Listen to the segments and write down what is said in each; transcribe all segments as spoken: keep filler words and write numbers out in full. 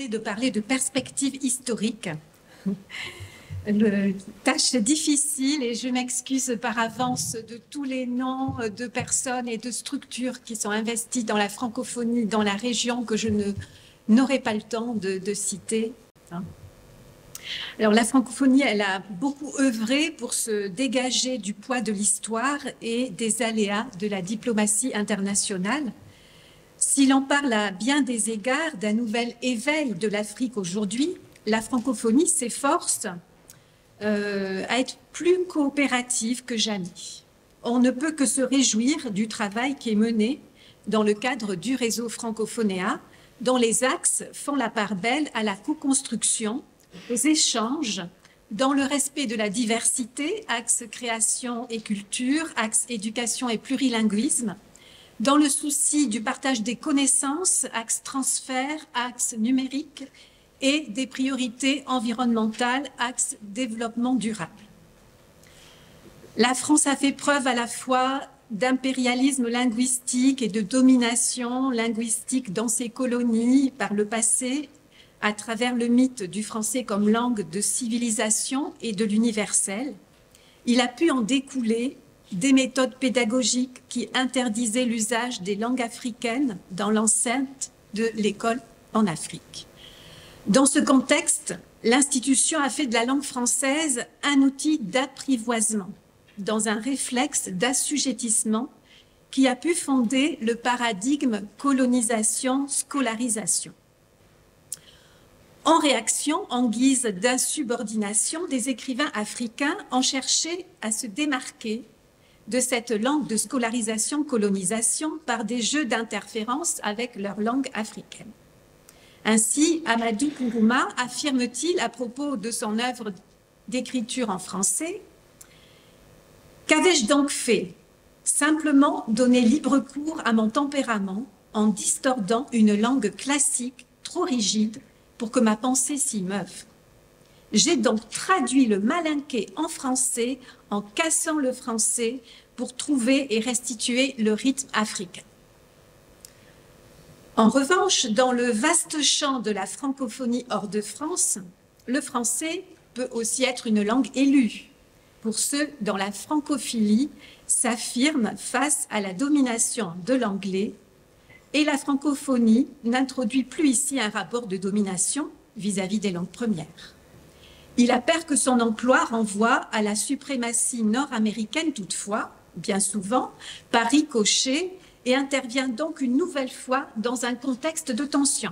décidé de parler de perspective historique. Le, tâche difficile et je m'excuse par avance de tous les noms de personnes et de structures qui sont investies dans la francophonie dans la région que je ne, n'aurai pas le temps de, de citer. Alors la francophonie, elle a beaucoup œuvré pour se dégager du poids de l'histoire et des aléas de la diplomatie internationale. Si l'on parle à bien des égards d'un nouvel éveil de l'Afrique aujourd'hui, la francophonie s'efforce euh, à être plus coopérative que jamais. On ne peut que se réjouir du travail qui est mené dans le cadre du réseau Francophonéa, dont les axes font la part belle à la co-construction, aux échanges, dans le respect de la diversité, axe création et culture, axe éducation et plurilinguisme, dans le souci du partage des connaissances, axe transfert, axe numérique, et des priorités environnementales, axe développement durable. La France a fait preuve à la fois d'impérialisme linguistique et de domination linguistique dans ses colonies par le passé, à travers le mythe du français comme langue de civilisation et de l'universel. Il a pu en découler des méthodes pédagogiques qui interdisaient l'usage des langues africaines dans l'enceinte de l'école en Afrique. Dans ce contexte, l'institution a fait de la langue française un outil d'apprivoisement, dans un réflexe d'assujettissement qui a pu fonder le paradigme colonisation-scolarisation. En réaction, en guise d'insubordination, des écrivains africains ont cherché à se démarquer de cette langue de scolarisation-colonisation par des jeux d'interférence avec leur langue africaine. Ainsi, Amadou Kourouma affirme-t-il à propos de son œuvre d'écriture en français: « Qu'avais-je donc fait? Simplement donner libre cours à mon tempérament en distordant une langue classique trop rigide pour que ma pensée s'y meuve. J'ai donc traduit le malinqué en français en cassant le français pour trouver et restituer le rythme africain. » En revanche, dans le vaste champ de la francophonie hors de France, le français peut aussi être une langue élue pour ceux dont la francophilie s'affirme face à la domination de l'anglais, et la francophonie n'introduit plus ici un rapport de domination vis-à-vis des langues premières. Il appert que son emploi renvoie à la suprématie nord-américaine toutefois, bien souvent, par ricochet, et intervient donc une nouvelle fois dans un contexte de tension.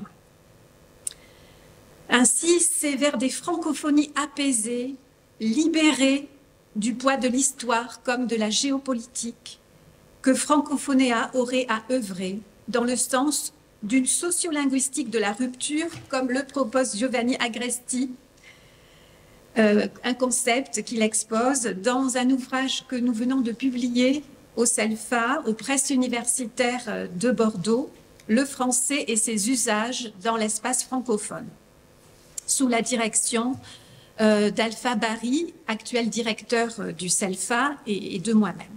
Ainsi, c'est vers des francophonies apaisées, libérées du poids de l'histoire comme de la géopolitique, que Francophonéa aurait à œuvrer dans le sens d'une sociolinguistique de la rupture, comme le propose Giovanni Agresti, euh, un concept qu'il expose dans un ouvrage que nous venons de publier au CELFA, aux presses universitaires de Bordeaux, Le français et ses usages dans l'espace francophone, sous la direction euh, d'Alpha Barry, actuel directeur du CELFA, et, et de moi-même.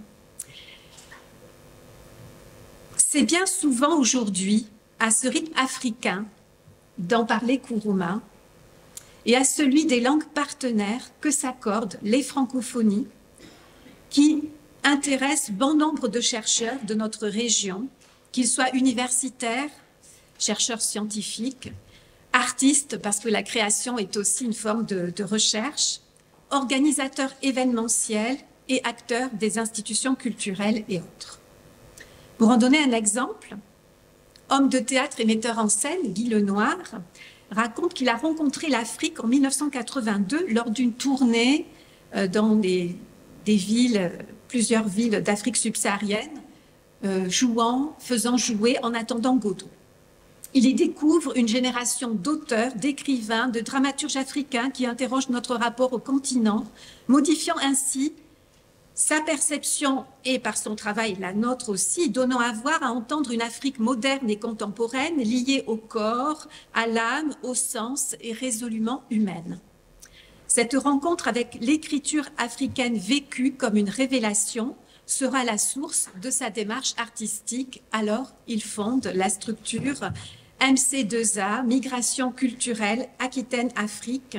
C'est bien souvent aujourd'hui à ce rythme africain d'en parler Kourouma et à celui des langues partenaires que s'accordent les francophonies qui intéressent bon nombre de chercheurs de notre région, qu'ils soient universitaires, chercheurs scientifiques, artistes, parce que la création est aussi une forme de, de recherche, organisateurs événementiels et acteurs des institutions culturelles et autres. Pour en donner un exemple, homme de théâtre et metteur en scène, Guy Lenoir, raconte qu'il a rencontré l'Afrique en mille neuf cent quatre-vingt-deux lors d'une tournée dans des, des villes, plusieurs villes d'Afrique subsaharienne, euh, jouant, faisant jouer en attendant Godot. Il y découvre une génération d'auteurs, d'écrivains, de dramaturges africains qui interrogent notre rapport au continent, modifiant ainsi sa perception et par son travail la nôtre aussi, donnant à voir, à entendre une Afrique moderne et contemporaine liée au corps, à l'âme, au sens et résolument humaine. Cette rencontre avec l'écriture africaine vécue comme une révélation sera la source de sa démarche artistique. Alors, il fonde la structure M C deux A, Migration culturelle, Aquitaine-Afrique.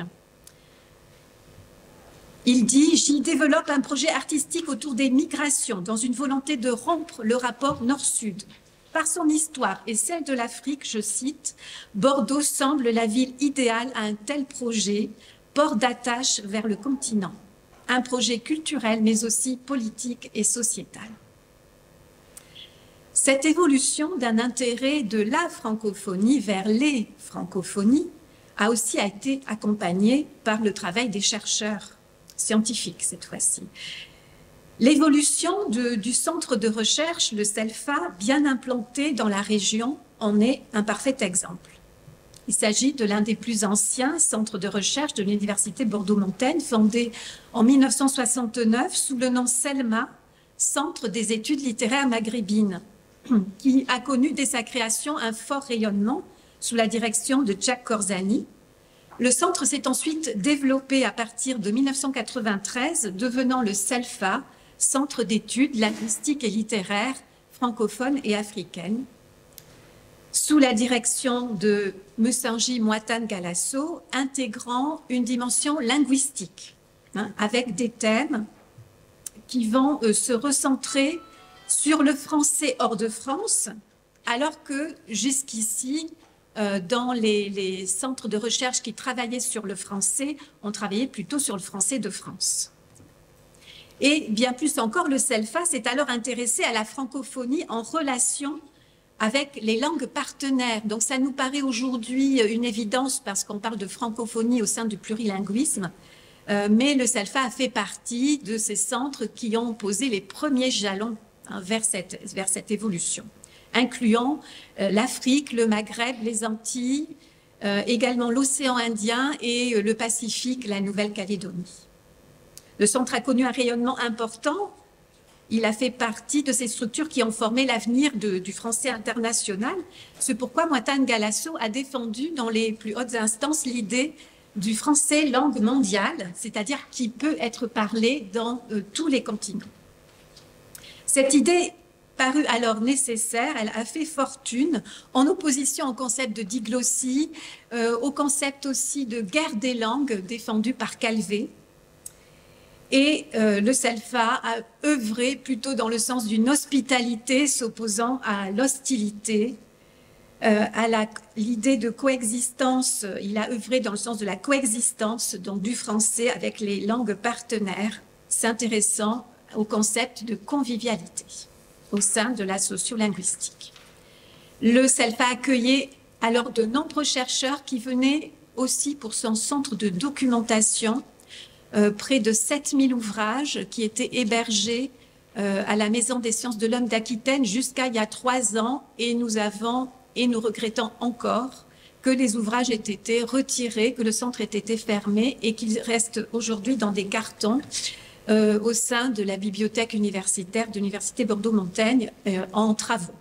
Il dit « J'y développe un projet artistique autour des migrations, dans une volonté de rompre le rapport nord-sud. Par son histoire et celle de l'Afrique, je cite, Bordeaux semble la ville idéale à un tel projet, port d'attache vers le continent. Un projet culturel, mais aussi politique et sociétal. » Cette évolution d'un intérêt de la francophonie vers les francophonies a aussi été accompagnée par le travail des chercheurs scientifiques cette fois-ci. L'évolution du centre de recherche, le CELFA, bien implanté dans la région, en est un parfait exemple. Il s'agit de l'un des plus anciens centres de recherche de l'Université Bordeaux-Montaigne, fondé en mille neuf cent soixante-neuf sous le nom CELMA, Centre des études littéraires maghrébines, qui a connu dès sa création un fort rayonnement sous la direction de Jack Corzani. Le centre s'est ensuite développé à partir de mille neuf cent quatre-vingt-treize, devenant le CELFA, Centre d'études linguistiques et littéraires francophones et africaines, sous la direction de Messenji Moatane Galasso, intégrant une dimension linguistique, hein, avec des thèmes qui vont euh, se recentrer sur le français hors de France, alors que jusqu'ici, euh, dans les, les centres de recherche qui travaillaient sur le français, on travaillait plutôt sur le français de France. Et bien plus encore, le CELFA s'est alors intéressé à la francophonie en relation avec les langues partenaires. Donc ça nous paraît aujourd'hui une évidence parce qu'on parle de francophonie au sein du plurilinguisme, euh, mais le CELFA a fait partie de ces centres qui ont posé les premiers jalons hein, vers, cette, vers cette évolution, incluant euh, l'Afrique, le Maghreb, les Antilles, euh, également l'océan Indien et euh, le Pacifique, la Nouvelle-Calédonie. Le centre a connu un rayonnement important. Il a fait partie de ces structures qui ont formé l'avenir du français international. C'est pourquoi Moatane Galasso a défendu dans les plus hautes instances l'idée du français langue mondiale, c'est-à-dire qui peut être parlé dans euh, tous les continents. Cette idée parut alors nécessaire, elle a fait fortune en opposition au concept de diglossie, euh, au concept aussi de guerre des langues défendu par Calvé. Et euh, le CELFA a œuvré plutôt dans le sens d'une hospitalité s'opposant à l'hostilité, euh, à l'idée de coexistence. Il a œuvré dans le sens de la coexistence donc du français avec les langues partenaires, s'intéressant au concept de convivialité au sein de la sociolinguistique. Le CELFA accueillait alors de nombreux chercheurs qui venaient aussi pour son centre de documentation. Euh, près de sept mille ouvrages qui étaient hébergés euh, à la Maison des sciences de l'homme d'Aquitaine jusqu'à il y a trois ans et nous avons, et nous regrettons encore, que les ouvrages aient été retirés, que le centre ait été fermé et qu'il reste aujourd'hui dans des cartons euh, au sein de la bibliothèque universitaire de l'Université Bordeaux-Montaigne euh, en travaux.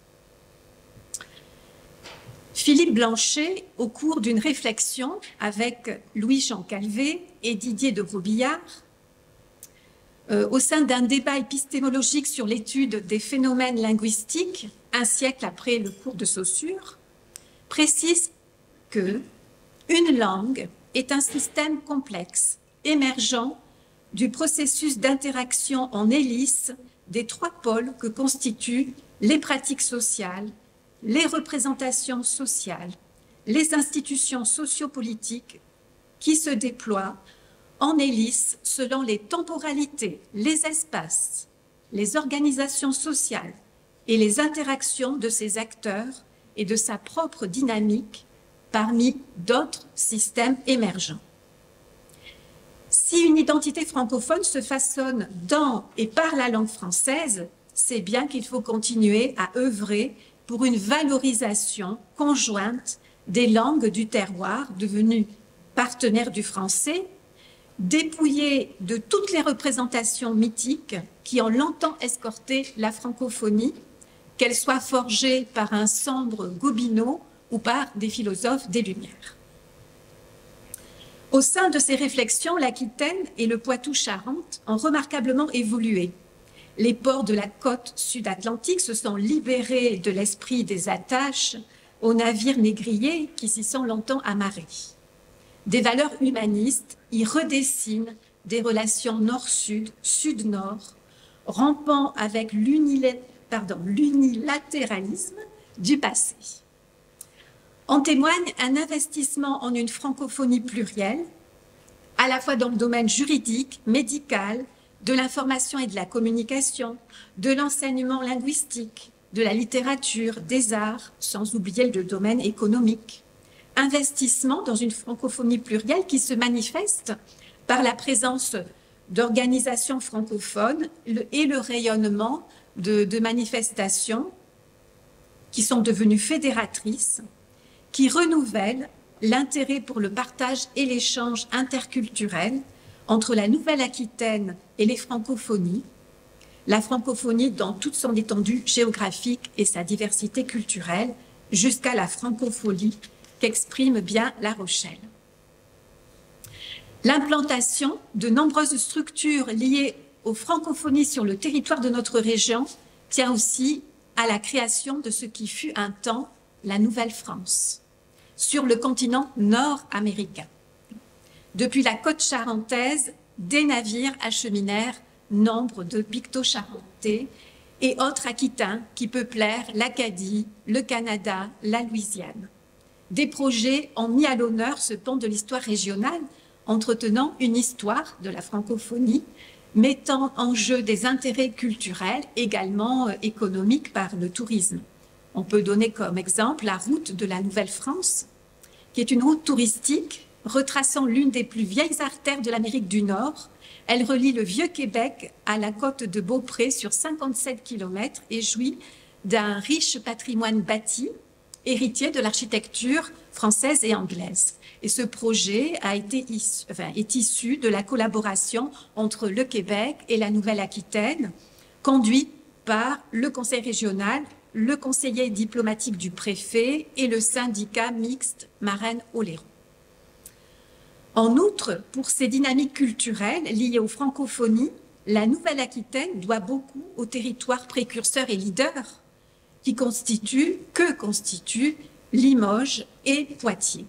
Philippe Blanchet, au cours d'une réflexion avec Louis-Jean Calvé et Didier de Grobillard, euh, au sein d'un débat épistémologique sur l'étude des phénomènes linguistiques, un siècle après le cours de Saussure, précise que une langue est un système complexe, émergent du processus d'interaction en hélice des trois pôles que constituent les pratiques sociales, les représentations sociales, les institutions sociopolitiques qui se déploient en hélice selon les temporalités, les espaces, les organisations sociales et les interactions de ces acteurs et de sa propre dynamique parmi d'autres systèmes émergents. Si une identité francophone se façonne dans et par la langue française, c'est bien qu'il faut continuer à œuvrer pour une valorisation conjointe des langues du terroir devenues partenaires du français, dépouillées de toutes les représentations mythiques qui ont longtemps escorté la francophonie, qu'elles soient forgées par un sombre Gobineau ou par des philosophes des Lumières. Au sein de ces réflexions, l'Aquitaine et le Poitou-Charentes ont remarquablement évolué. Les ports de la côte sud-atlantique se sont libérés de l'esprit des attaches aux navires négriers qui s'y sont longtemps amarrés. Des valeurs humanistes y redessinent des relations nord-sud, sud-nord, rampant avec l'unilatéralisme du passé. En témoigne un investissement en une francophonie plurielle, à la fois dans le domaine juridique, médical, de l'information et de la communication, de l'enseignement linguistique, de la littérature, des arts, sans oublier le domaine économique. Investissement dans une francophonie plurielle qui se manifeste par la présence d'organisations francophones et le rayonnement de, de manifestations qui sont devenues fédératrices, qui renouvellent l'intérêt pour le partage et l'échange interculturel entre la Nouvelle-Aquitaine et les francophonies, la francophonie dans toute son étendue géographique et sa diversité culturelle, jusqu'à la francophonie qu'exprime bien La Rochelle. L'implantation de nombreuses structures liées aux francophonies sur le territoire de notre région tient aussi à la création de ce qui fut un temps la Nouvelle-France, sur le continent nord-américain. Depuis la côte charentaise, des navires acheminèrent nombre de picto-charentais et autres aquitains qui peuplèrent l'Acadie, le Canada, la Louisiane. Des projets ont mis à l'honneur ce pan de l'histoire régionale, entretenant une histoire de la francophonie, mettant en jeu des intérêts culturels, également euh, économiques par le tourisme. On peut donner comme exemple la route de la Nouvelle-France, qui est une route touristique retraçant l'une des plus vieilles artères de l'Amérique du Nord. Elle relie le Vieux-Québec à la côte de Beaupré sur cinquante-sept kilomètres et jouit d'un riche patrimoine bâti, héritier de l'architecture française et anglaise. Et ce projet a été issu, enfin, est issu de la collaboration entre le Québec et la Nouvelle-Aquitaine, conduit par le conseil régional, le conseiller diplomatique du préfet et le syndicat mixte Marraine-Oléron. En outre, pour ces dynamiques culturelles liées aux francophonies, la Nouvelle-Aquitaine doit beaucoup aux territoires précurseurs et leaders qui constituent, que constituent Limoges et Poitiers.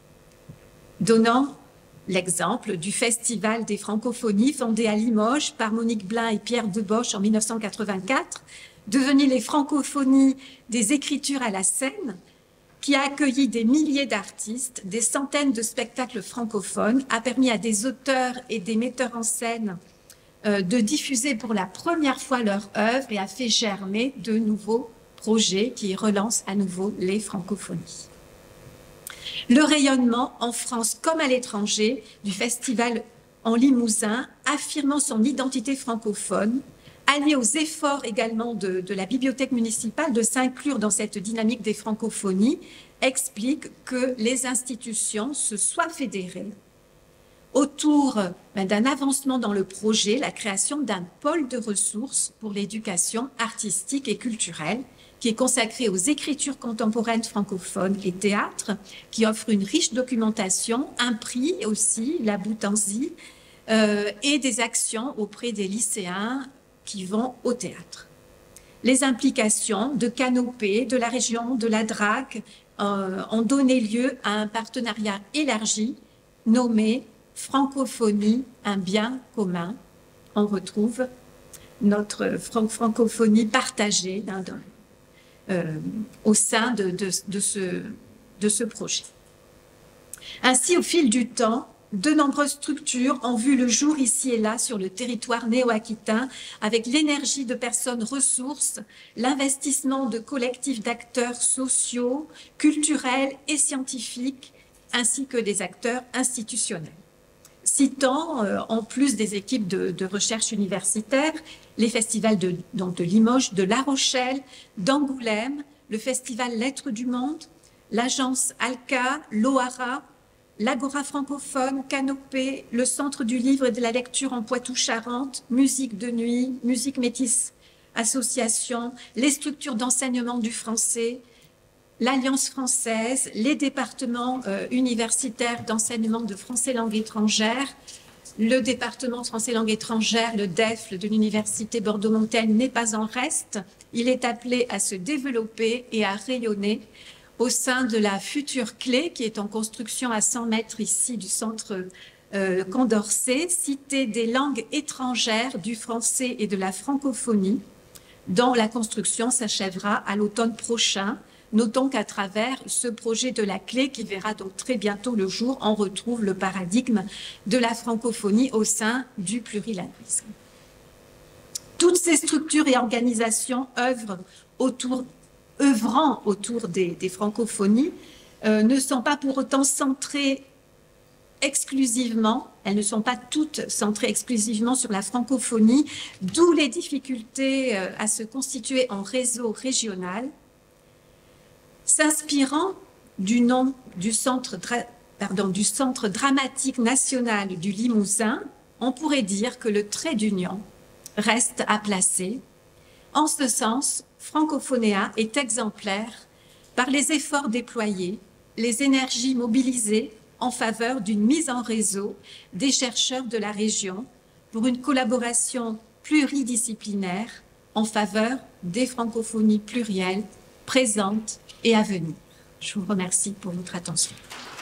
Donnant l'exemple du Festival des francophonies fondé à Limoges par Monique Blin et Pierre Deboche en mille neuf cent quatre-vingt-quatre, devenu les francophonies des écritures à la scène, qui a accueilli des milliers d'artistes, des centaines de spectacles francophones, a permis à des auteurs et des metteurs en scène euh, de diffuser pour la première fois leur œuvre et a fait germer de nouveaux projets qui relancent à nouveau les francophonies. Le rayonnement en France comme à l'étranger du festival en Limousin, affirmant son identité francophone, allié aux efforts également de, de la bibliothèque municipale de s'inclure dans cette dynamique des francophonies, explique que les institutions se soient fédérées autour ben, d'un avancement dans le projet, la création d'un pôle de ressources pour l'éducation artistique et culturelle, qui est consacré aux écritures contemporaines francophones et théâtre, qui offre une riche documentation, un prix aussi, la Boutanzy, euh, et des actions auprès des lycéens qui vont au théâtre. Les implications de Canopée, de la région, de la D R A C euh, ont donné lieu à un partenariat élargi nommé Francophonie, un bien commun. On retrouve notre fran francophonie partagée hein, dans, euh, au sein de, de, de, ce, de ce projet. Ainsi, au fil du temps, de nombreuses structures ont vu le jour ici et là sur le territoire néo-aquitain avec l'énergie de personnes ressources, l'investissement de collectifs d'acteurs sociaux, culturels et scientifiques, ainsi que des acteurs institutionnels. Citant, euh, en plus des équipes de, de recherche universitaire, les festivals de, donc de Limoges, de La Rochelle, d'Angoulême, le festival Lettres du Monde, l'agence Alca, l'Ohara, l'Agora francophone, Canopée, le Centre du livre et de la lecture en Poitou-Charentes, Musique de nuit, Musique métisse association, les structures d'enseignement du français, l'Alliance française, les départements euh, universitaires d'enseignement de français langue étrangère, le département de français langue étrangère, le D E F L de l'Université Bordeaux-Montaigne n'est pas en reste. Il est appelé à se développer et à rayonner au sein de la future clé qui est en construction à cent mètres ici du centre euh, Condorcet, Cité des langues étrangères, du français et de la francophonie, dont la construction s'achèvera à l'automne prochain. Notons qu'à travers ce projet de la clé, qui verra donc très bientôt le jour, on retrouve le paradigme de la francophonie au sein du plurilinguisme. Toutes ces structures et organisations œuvrent autour, œuvrant autour des, des francophonies euh, ne sont pas pour autant centrées exclusivement, elles ne sont pas toutes centrées exclusivement sur la francophonie, d'où les difficultés euh, à se constituer en réseau régional. S'inspirant du nom du centre, pardon, du centre dramatique national du Limousin, on pourrait dire que le trait d'union reste à placer. En ce sens, Francophonéa est exemplaire par les efforts déployés, les énergies mobilisées en faveur d'une mise en réseau des chercheurs de la région pour une collaboration pluridisciplinaire en faveur des francophonies plurielles présentes et à venir. Je vous remercie pour votre attention.